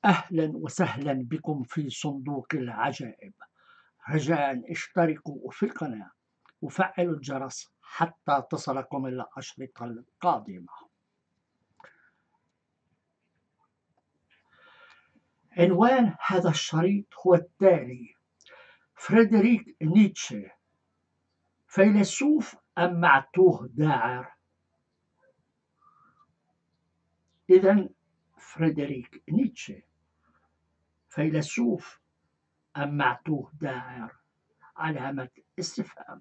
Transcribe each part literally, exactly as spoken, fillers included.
أهلا وسهلا بكم في صندوق العجائب. رجاء اشتركوا في القناة وفعلوا الجرس حتى تصلكم الأشرطة القادمة. عنوان هذا الشريط هو التالي: فريدريك نيتشه فيلسوف أم معتوه داعر؟ إذن فريدريك نيتشه فيلسوف أم معتوه داعر؟ علامة استفهام.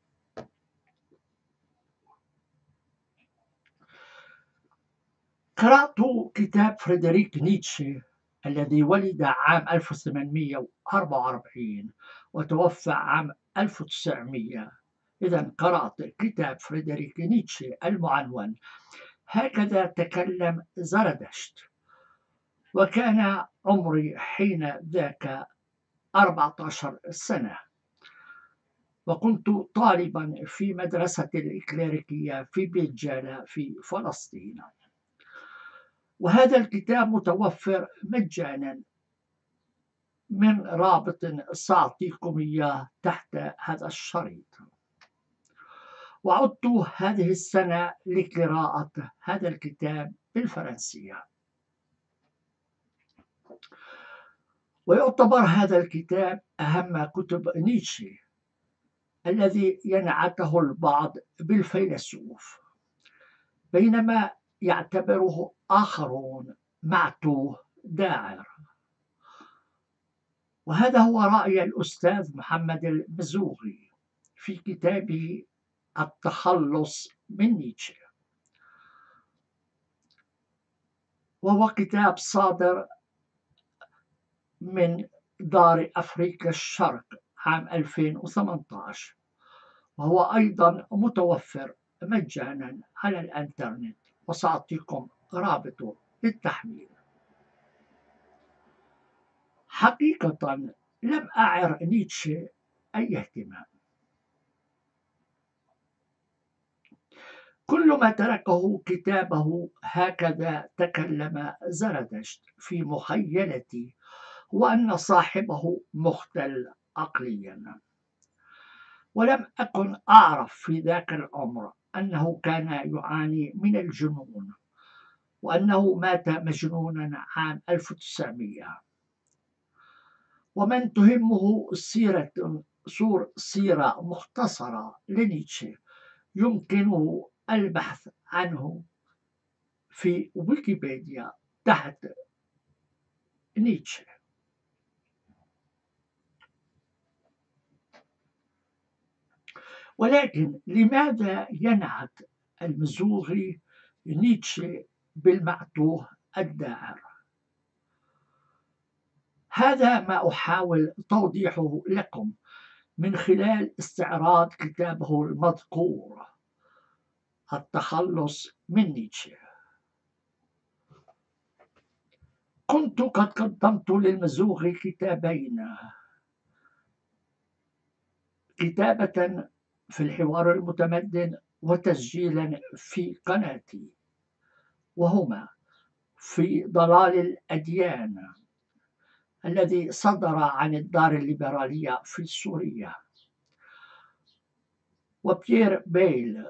قرأت كتاب فريدريك نيتشه الذي ولد عام ألف وثمانمئة وأربعة وأربعين وتوفى عام ألف وتسعمئة. إذا قرأت كتاب فريدريك نيتشه المعنون هكذا تكلم زردشت، وكان عمري حين ذاك أربعة عشر سنة، وكنت طالبا في مدرسة الإكليريكية في بيت جالا في فلسطين. وهذا الكتاب متوفر مجانا من رابط سأعطيكم إياه تحت هذا الشريط. وعدت هذه السنة لقراءة هذا الكتاب بالفرنسية، ويعتبر هذا الكتاب أهم كتب نيتشه الذي ينعته البعض بالفيلسوف، بينما يعتبره آخرون معتوه داعر. وهذا هو رأي الأستاذ محمد المزوغي في كتابه التخلص من نيتشه، وهو كتاب صادر من دار أفريقيا الشرق عام ألفين وثمانية عشر، وهو أيضا متوفر مجانا على الإنترنت، وسأعطيكم رابطه للتحميل. حقيقة لم أعر نيتشه أي اهتمام، كل ما تركه كتابه هكذا تكلم زردشت في مخيلتي هو أن صاحبه مختل عقليا، ولم أكن أعرف في ذاك العمر أنه كان يعاني من الجنون، وأنه مات مجنونا عام ألف وتسعمئة. ومن تهمه سيرة صور سيرة مختصرة لنيتشه يمكنه البحث عنه في ويكيبيديا تحت نيتشه. ولكن لماذا ينعت المزوغي نيتشه بالمعتوه الداعر؟ هذا ما أحاول توضيحه لكم من خلال استعراض كتابه المذكور التخلص من نيتشه. كنت قد قدمت للمزوغي كتابين، كتابة في الحوار المتمدن وتسجيلا في قناتي، وهما في ضلال الأديان الذي صدر عن الدار الليبرالية في سوريا، وبيير بيل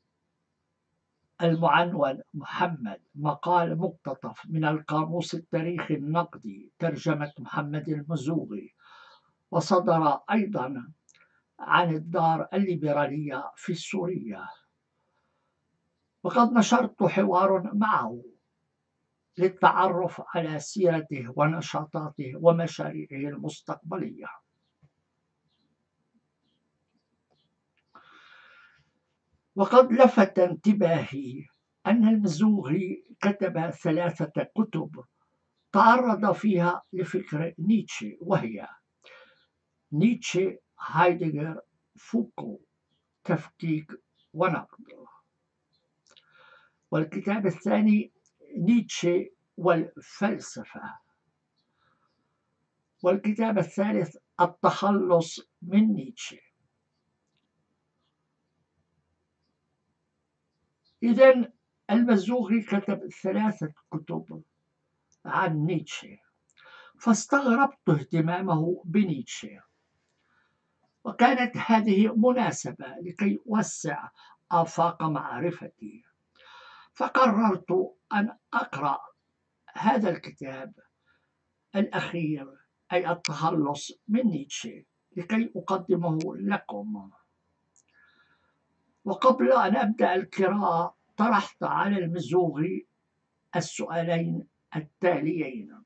المعنون محمد مقال مقتطف من القاموس التاريخي النقدي ترجمة محمد المزوغي، وصدر أيضا عن الدار الليبرالية في سوريا. وقد نشرت حوار معه للتعرف على سيرته ونشاطاته ومشاريعه المستقبلية. وقد لفت انتباهي أن المزوغي كتب ثلاثة كتب تعرض فيها لفكر نيتشه، وهي نيتشه، هايدغر، فوكو، تفكيك ونقد. والكتاب الثاني نيتشه والفلسفة. والكتاب الثالث التخلص من نيتشه. إذن المزوغي كتب ثلاثة كتب عن نيتشه، فاستغربت اهتمامه بنيتشه، وكانت هذه مناسبة لكي أوسع آفاق معرفتي، فقررت أن أقرأ هذا الكتاب الأخير، أي التخلص من نيتشه، لكي أقدمه لكم. وقبل أن أبدأ القراءة طرحت على المزوغي السؤالين التاليين: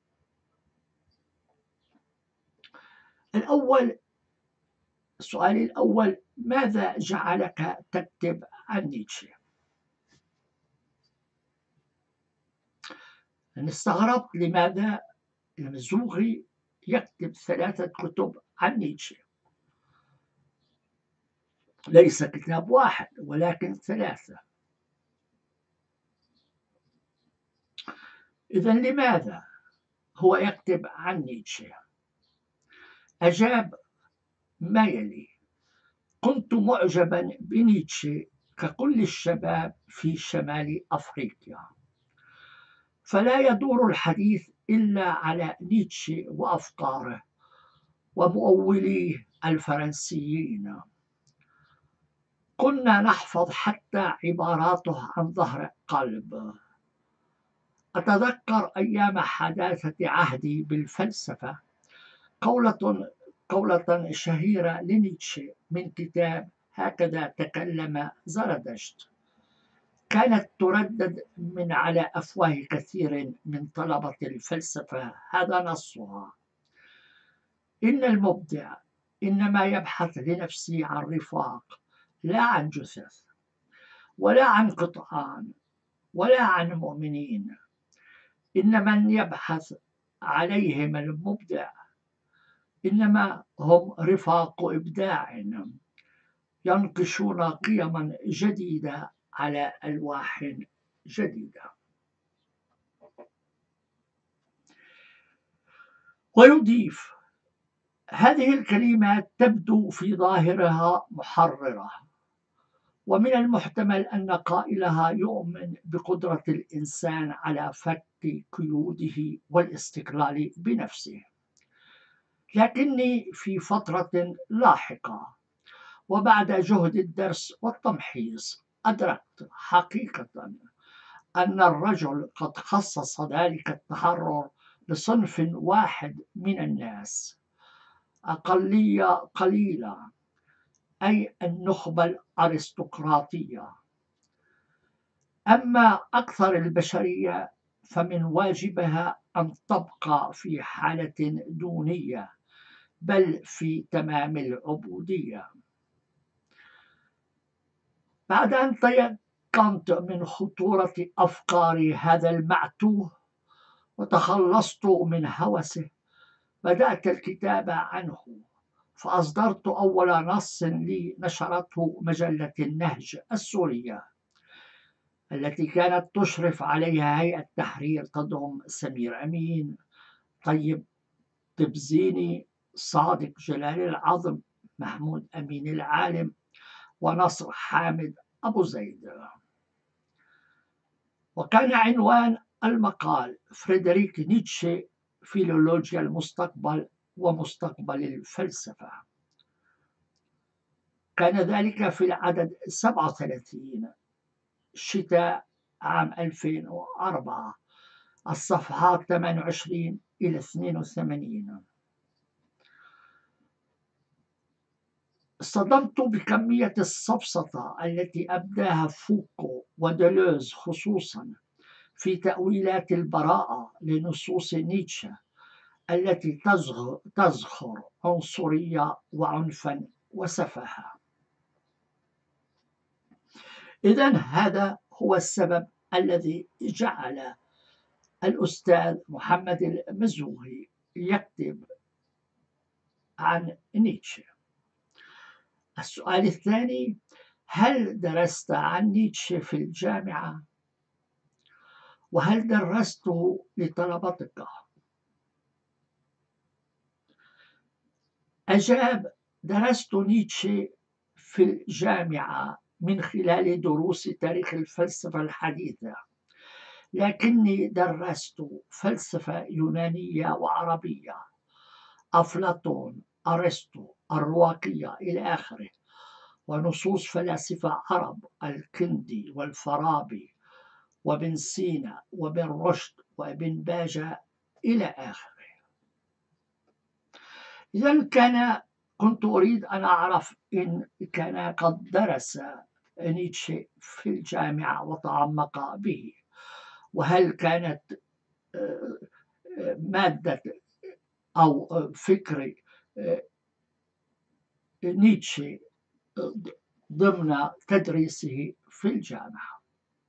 الأول السؤال الأول: ماذا جعلك تكتب عن نيتشه؟ أنا استغربت لماذا المزوغي يكتب ثلاثة كتب عن نيتشه، ليس كتاب واحد ولكن ثلاثة. إذن لماذا هو يكتب عن نيتشه؟ أجاب ما يلي: كنت معجبا بنيتشه ككل الشباب في شمال أفريقيا، فلا يدور الحديث إلا على نيتشه وأفكاره ومؤوليه الفرنسيين. كنا نحفظ حتى عباراته عن ظهر قلب. أتذكر أيام حداثة عهدي بالفلسفة قولة قولة شهيرة لنيتشه من كتاب هكذا تكلم زرادشت، كانت تردد من على أفواه كثير من طلبة الفلسفة. هذا نصها: إن المبدع إنما يبحث لنفسه عن رفاق، لا عن جثث، ولا عن قطعان، ولا عن مؤمنين. إن من يبحث عليهم المبدع إنما هم رفاق إبداع ينقشون قيما جديدة على ألواح جديدة. ويضيف: هذه الكلمات تبدو في ظاهرها محررة، ومن المحتمل أن قائلها يؤمن بقدرة الإنسان على فك قيوده والاستقلال بنفسه، لكني في فترة لاحقة وبعد جهد الدرس والتمحيص أدركت حقيقة أن الرجل قد خصص ذلك التحرر لصنف واحد من الناس، أقلية قليلة، أي النخبة الأرستقراطية. أما أكثر البشرية فمن واجبها أن تبقى في حالة دونية، بل في تمام العبودية. بعد أن تيقنت من خطورة أفكار هذا المعتوه وتخلصت من هوسه، بدأت الكتابة عنه، فأصدرت أول نص لي نشرته مجلة النهج السورية التي كانت تشرف عليها هيئة تحرير تضم سمير أمين، طيب طبزيني، صادق جلال العظم، محمود أمين العالم، ونصر حامد أبو زيد. وكان عنوان المقال فريدريك نيتشه: فيلولوجيا المستقبل ومستقبل الفلسفة. كان ذلك في العدد سبعة وثلاثين شتاء عام ألفين وأربعة، الصفحات ثمانية وعشرين إلى اثنين وثمانين. اصطدمت بكمية السفسطة التي أبداها فوكو ودلوز خصوصا في تأويلات البراءة لنصوص نيتشه التي تزخر عنصرية وعنفا وسفاهة. إذن هذا هو السبب الذي جعل الأستاذ محمد المزوغي يكتب عن نيتشه. السؤال الثاني: هل درست عن نيتشه في الجامعة؟ وهل درسته لطلبتك؟ أجاب: درست نيتشه في الجامعة من خلال دروس تاريخ الفلسفة الحديثة، لكني درست فلسفة يونانية وعربية، أفلاطون، أرسطو، الرواقية إلى آخره، ونصوص فلاسفة عرب، الكندي والفارابي وابن سينا وابن رشد وابن باجة إلى آخره. إذا كان كنت أريد أن أعرف إن كان قد درس نيتشه في الجامعة وتعمق به، وهل كانت مادة أو فكر نيتشه ضمن تدريسه في الجامعة.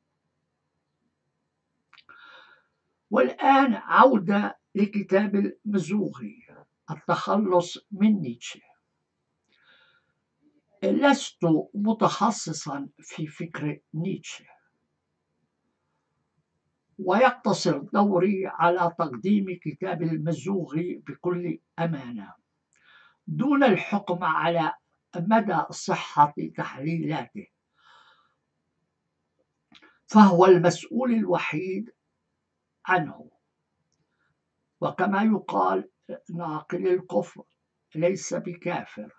والآن عودة لكتاب المزوغي، التخلص من نيتشه. لست متخصصا في فكر نيتشه، ويقتصر دوري على تقديم كتاب المزوغي بكل أمانة دون الحكم على مدى صحة تحليلاته، فهو المسؤول الوحيد عنه. وكما يقال ناقل الكفر ليس بكافر،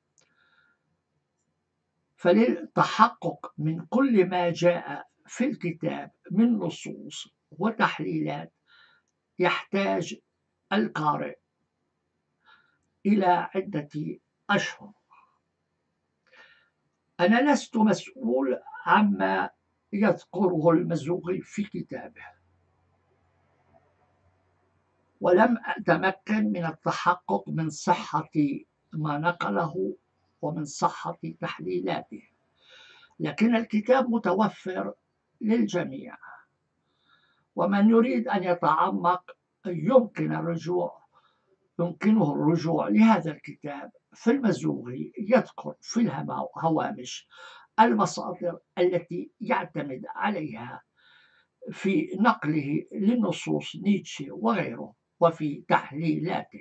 فللتحقق من كل ما جاء في الكتاب من نصوص وتحليلات يحتاج القارئ إلى عدة أشهر. أنا لست مسؤول عما يذكره المزوغي في كتابه، ولم أتمكن من التحقق من صحة ما نقله ومن صحة تحليلاته، لكن الكتاب متوفر للجميع، ومن يريد أن يتعمق يمكن الرجوع يمكنه الرجوع لهذا الكتاب في المزوغي. يذكر في الهوامش المصادر التي يعتمد عليها في نقله لنصوص نيتشه وغيره وفي تحليلاته.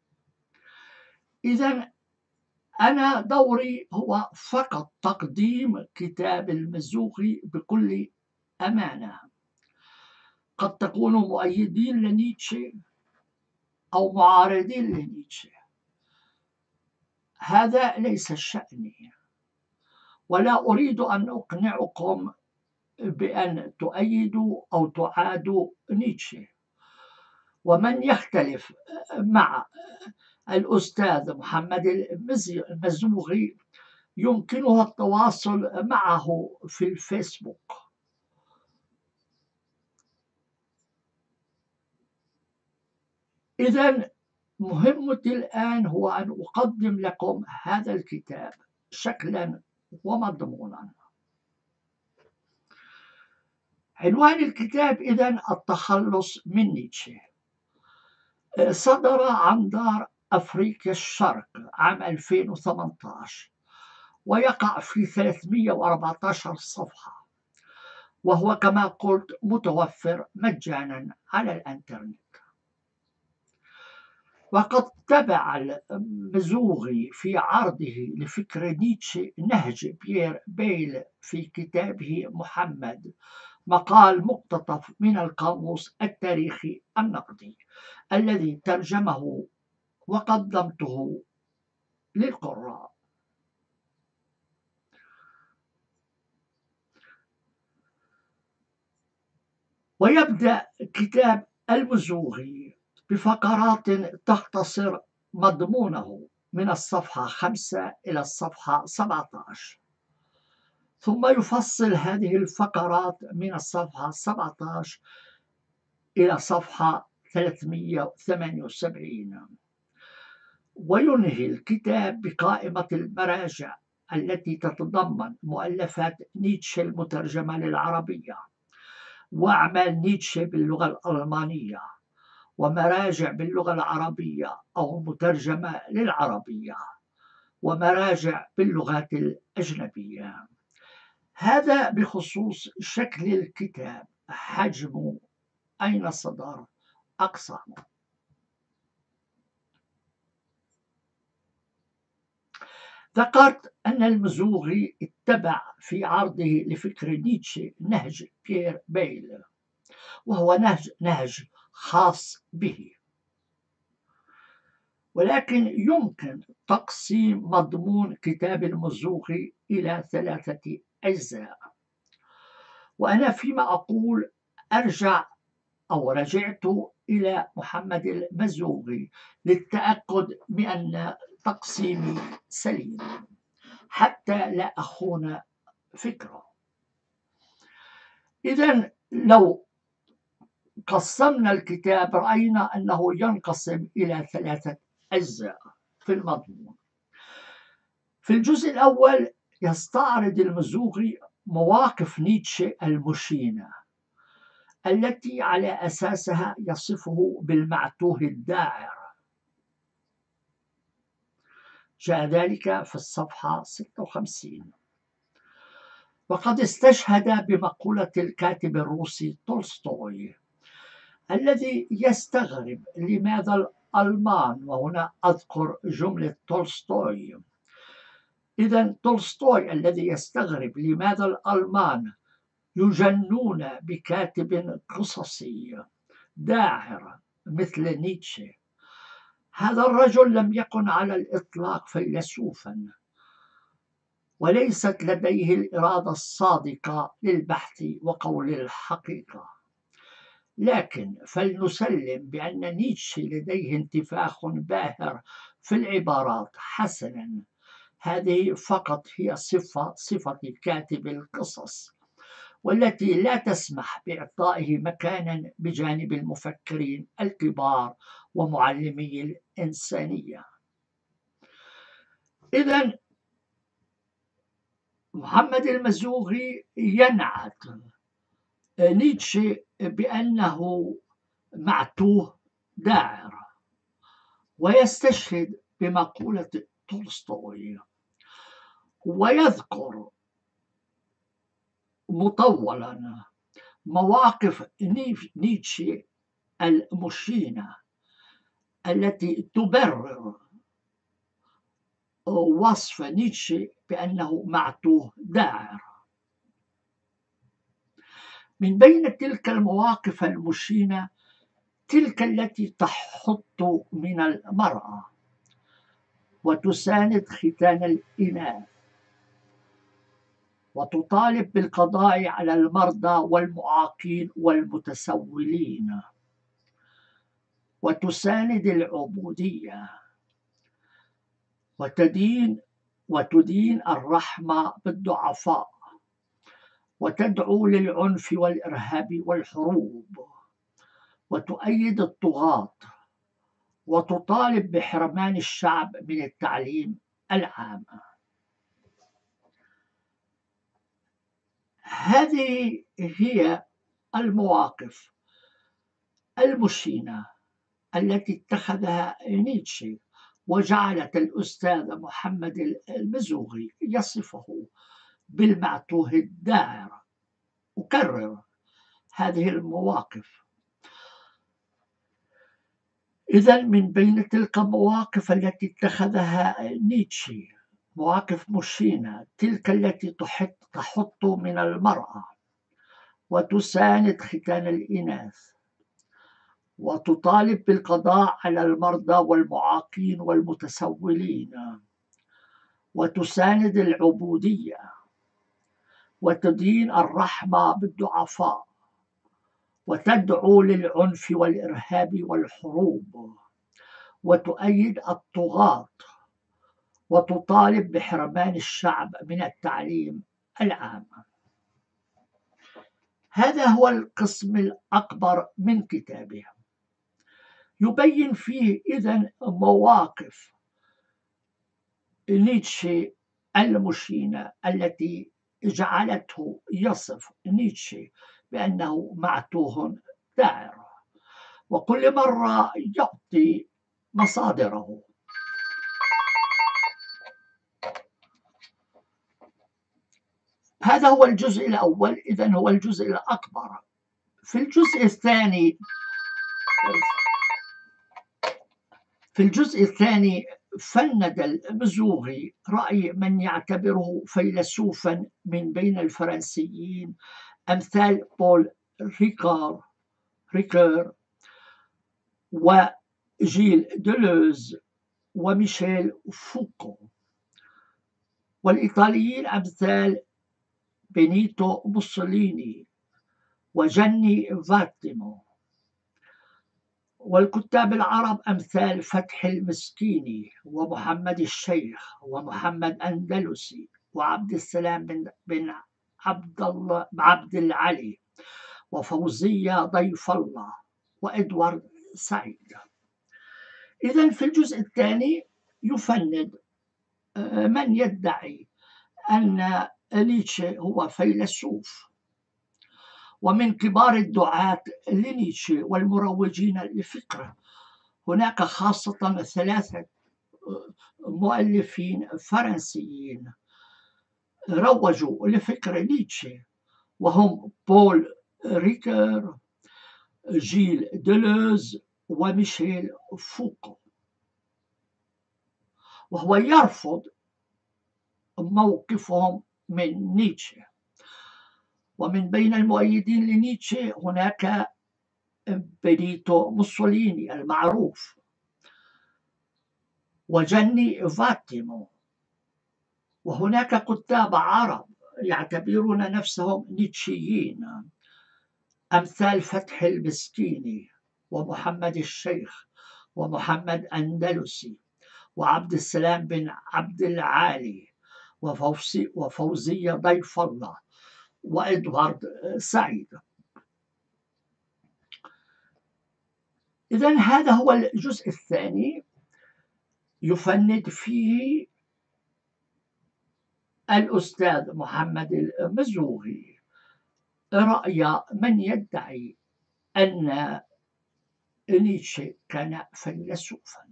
إذن أنا دوري هو فقط تقديم كتاب المزوغي بكل أمانة. قد تكونوا مؤيدين لنيتشه أو معارضين لنيتشه، هذا ليس شأني، ولا أريد أن أقنعكم بأن تؤيدوا أو تعادوا نيتشه. ومن يختلف مع الأستاذ محمد المزوغي يمكنه التواصل معه في الفيسبوك. إذن مهمتي الآن هو أن أقدم لكم هذا الكتاب شكلا ومضمونا. عنوان الكتاب إذن التخلص من نيتشه، صدر عن دار أفريقيا الشرق عام ألفين وثمانية عشر، ويقع في ثلاثمئة وأربعة عشر صفحة، وهو كما قلت متوفر مجانا على الإنترنت. وقد تبع المزوغي في عرضه لفكر نيتشه نهج بيير بيل في كتابه محمد، مقال مقتطف من القاموس التاريخي النقدي الذي ترجمه وقدمته للقراء. ويبدأ كتاب المزوغي بفقرات تختصر مضمونه من الصفحة خمسة إلى الصفحة سبعة عشر، ثم يفصل هذه الفقرات من الصفحة سبعة عشر إلى صفحة ثلاثمئة وثمانية وسبعين، وينهي الكتاب بقائمة المراجع التي تتضمن مؤلفات نيتشه المترجمة للعربية، وأعمال نيتشه باللغة الألمانية، ومراجع باللغة العربية أو مترجمة للعربية، ومراجع باللغات الأجنبية. هذا بخصوص شكل الكتاب، حجمه، أين صدر، أقسامه. ذكرت أن المزوغي اتبع في عرضه لفكر نيتشه نهج بيير بيل، وهو نهج, نهج خاص به. ولكن يمكن تقسيم مضمون كتاب المزوغي إلى ثلاثة أجزاء، وأنا فيما أقول أرجع أو رجعت إلى محمد المزوغي للتأكد بأن تقسيمي سليم حتى لا أخون فكرة. إذن لو قسمنا الكتاب رأينا أنه ينقسم إلى ثلاثة أجزاء في المضمون. في الجزء الأول يستعرض المزوغي مواقف نيتشه المشينة التي على أساسها يصفه بالمعتوه الداعر. جاء ذلك في الصفحة ستة وخمسين. وقد استشهد بمقولة الكاتب الروسي طولستوي الذي يستغرب لماذا الألمان، وهنا أذكر جملة طولستوي. إذن طولستوي الذي يستغرب لماذا الألمان يجنون بكاتب قصصي داعر مثل نيتشه. هذا الرجل لم يكن على الإطلاق فيلسوفا، وليست لديه الإرادة الصادقة للبحث وقول الحقيقة، لكن فلنسلم بأن نيتشه لديه انتفاخ باهر في العبارات. حسنا، هذه فقط هي صفة صفة كاتب القصص، والتي لا تسمح بإعطائه مكانا بجانب المفكرين الكبار ومعلمي الإنسانية. إذن محمد المزوغي ينعت نيتشه بأنه معتوه داعر، ويستشهد بمقولة طولستوي، ويذكر مطولا مواقف نيتشه المشينة التي تبرر وصف نيتشه بأنه معتوه داعر. من بين تلك المواقف المشينة تلك التي تحط من المرأة وتساند ختان الإناث، وتطالب بالقضاء على المرضى والمعاقين والمتسولين، وتساند العبودية، وتدين وتدين الرحمة بالضعفاء، وتدعو للعنف والإرهاب والحروب، وتؤيد الطغاة، وتطالب بحرمان الشعب من التعليم العام. هذه هي المواقف المشينة التي اتخذها نيتشه، وجعلت الأستاذ محمد المزوغي يصفه بالمعتوه الداعر. أكرر هذه المواقف. إذن من بين تلك المواقف التي اتخذها نيتشه مواقف مشينة تلك التي تحط, تحط من المرأة وتساند ختان الإناث، وتطالب بالقضاء على المرضى والمعاقين والمتسولين، وتساند العبودية، وتدين الرحمة بالضعفاء، وتدعو للعنف والإرهاب والحروب، وتؤيد الطغاة، وتطالب بحرمان الشعب من التعليم العام. هذا هو القسم الأكبر من كتابه، يبين فيه إذن مواقف نيتشه المشينة التي جعلته يصف نيتشه بأنه معتوه داعر، وكل مرة يعطي مصادره. هذا هو الجزء الأول، إذن هو الجزء الأكبر. في الجزء الثاني في الجزء الثاني فند المزوغي رأي من يعتبره فيلسوفا من بين الفرنسيين أمثال بول ريكار ريكير وجيل ديلوز وميشيل فوكو، والإيطاليين أمثال بينيتو موسوليني وجني فاتيمو، والكتاب العرب أمثال فتحي المسكيني ومحمد الشيخ ومحمد أندلسي وعبد السلام بن, بن عبد الله عبد العلي وفوزية ضيف الله وإدوارد سعيد. إذن في الجزء الثاني يفند من يدعي أن نيتشه هو فيلسوف، ومن كبار الدعاة لنيتشه والمروجين لفكره هناك خاصة ثلاثة مؤلفين فرنسيين روجوا لفكر نيتشه، وهم بول ريكير، جيل ديلوز، وميشيل فوكو، وهو يرفض موقفهم من نيتشه. ومن بين المؤيدين لنيتشه هناك بينيتو موسوليني المعروف، وجني فاتيمو، وهناك كتاب عرب يعتبرون نفسهم نيتشيين أمثال فتحي المسكيني ومحمد الشيخ ومحمد أندلسي وعبد السلام بن عبد العالي وفوزية ضيف الله وإدوارد سعيد. إذن هذا هو الجزء الثاني، يفند فيه الأستاذ محمد المزوغي رأي من يدعي أن نيتشه كان فيلسوفا.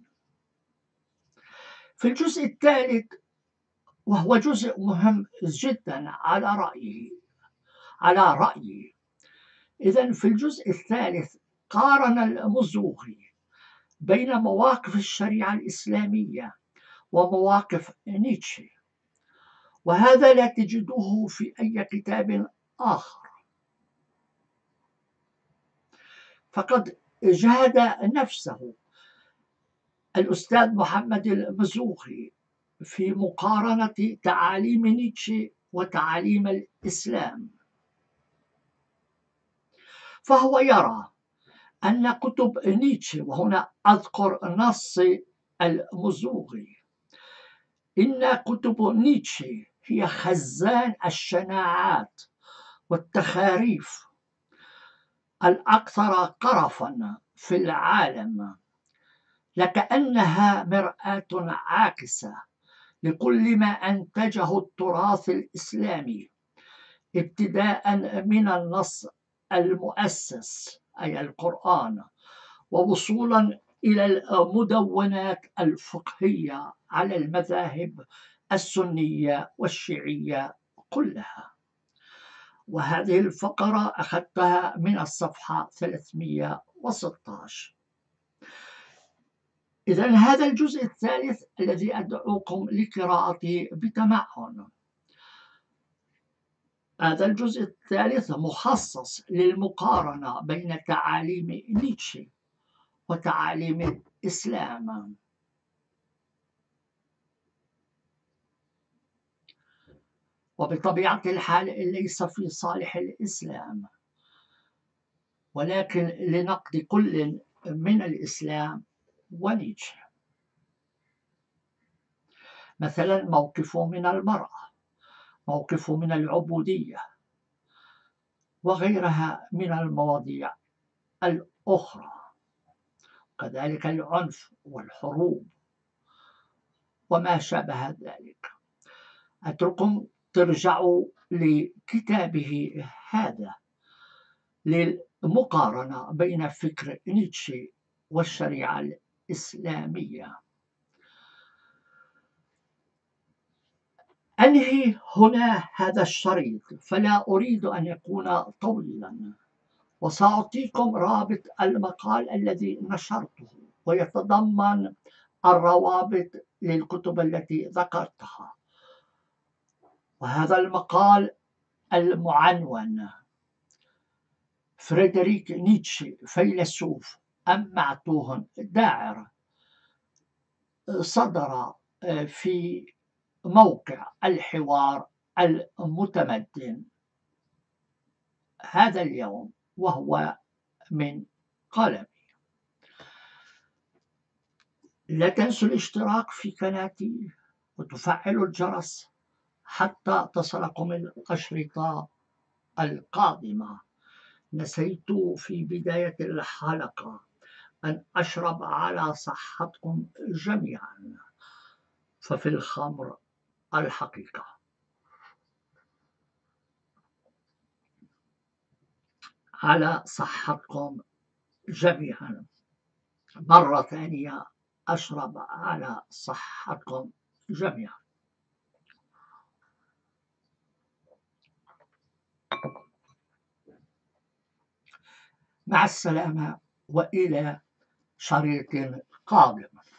في الجزء الثالث، وهو جزء مهم جدا على رأيه على رأيي إذن في الجزء الثالث قارن المزوغي بين مواقف الشريعة الإسلامية ومواقف نيتشه، وهذا لا تجده في أي كتاب آخر، فقد جهد نفسه الأستاذ محمد المزوغي في مقارنة تعاليم نيتشه وتعاليم الإسلام، فهو يرى أن كتب نيتشه، وهنا أذكر نص المزوغي، إن كتب نيتشه هي خزان الشناعات والتخاريف الأكثر قرفا في العالم، لكأنها مرآة عاكسة لكل ما أنتجه التراث الإسلامي، ابتداء من النص المؤسس أي القرآن، ووصولا إلى المدونات الفقهية على المذاهب السنية والشيعية كلها. وهذه الفقرة أخذتها من الصفحة ثلاثمئة وستة عشر. إذن هذا الجزء الثالث الذي أدعوكم لقراءته بتمعن. هذا الجزء الثالث مخصص للمقارنة بين تعاليم نيتشه وتعاليم الإسلام. وبطبيعة الحال ليس في صالح الإسلام، ولكن لنقد كل من الإسلام ونيتشه. مثلا موقفه من المرأة، موقفه من العبودية، وغيرها من المواضيع الأخرى، كذلك العنف والحروب وما شابه ذلك. أتركم ترجعوا لكتابه هذا للمقارنة بين فكر نيتشه والشريعة الإسلامية. أنهي هنا هذا الشريط، فلا أريد أن يكون طويلا، وسأعطيكم رابط المقال الذي نشرته، ويتضمن الروابط للكتب التي ذكرتها. وهذا المقال المعنون فريدريك نيتشه فيلسوف أم معتوه داعر صدر في موقع الحوار المتمدن هذا اليوم وهو من قلمي. لا تنسوا الاشتراك في قناتي وتفعلوا الجرس حتى تصلكم الأشرطة القادمة. نسيت في بداية الحلقة أن أشرب على صحتكم جميعا، ففي الخمر الحقيقة. على صحتكم جميعا مرة ثانية، أشرب على صحتكم جميعا. مع السلامة وإلى شريط قادم.